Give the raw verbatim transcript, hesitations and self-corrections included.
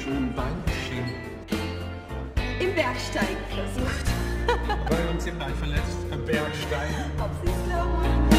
schon beim Ski. Im Bergsteigen versucht. Bei uns im Ball verletzt, beim Bergsteigen. Ob Sie es glauben?